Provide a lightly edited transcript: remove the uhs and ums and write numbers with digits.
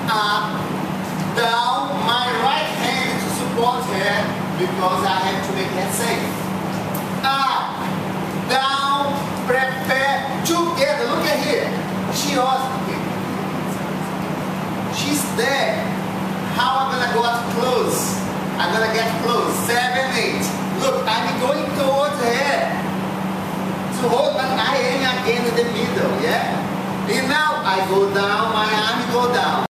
up, down, my right hand to support her because I have to make her safe. Up, down, prepare, together. Look at here. She was, she's there. How am I gonna go up close? I'm gonna get close. 7, 8. Look, I'm going towards her. To hold my I am again in the middle, yeah? And now I go down, my arm go down.